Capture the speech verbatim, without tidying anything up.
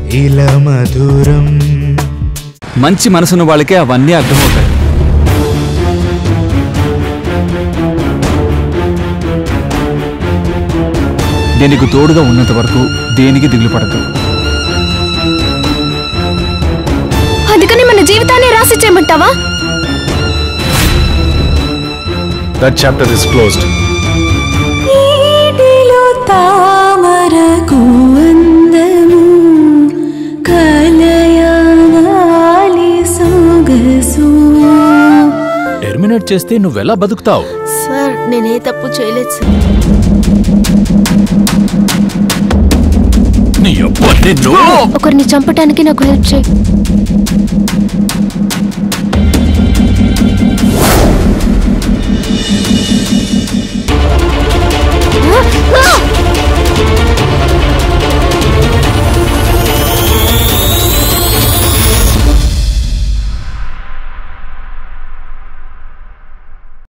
ఇలా మధురం. మంచి మనసున్న వాళ్ళకే అవన్నీ అర్థమవుతాయి. దీనికి తోడుగా ఉన్నంత వరకు దేనికి దిగులు పడదు. అందుకని మన జీవితాన్ని రాసి చేయమంటావా? That chapter is closed. ఈడిలో తామరకు అందము కలయాలి సొగసు. టెర్మినేట్ చేస్తే నువ్వెలా బతుకుతావు? సార్ నేనే తప్పు చేయలేదు సార్. నీ అబ్బా నిన్ను ఒకరిని చంపటానికి నాకు హెల్ప్ చేయి.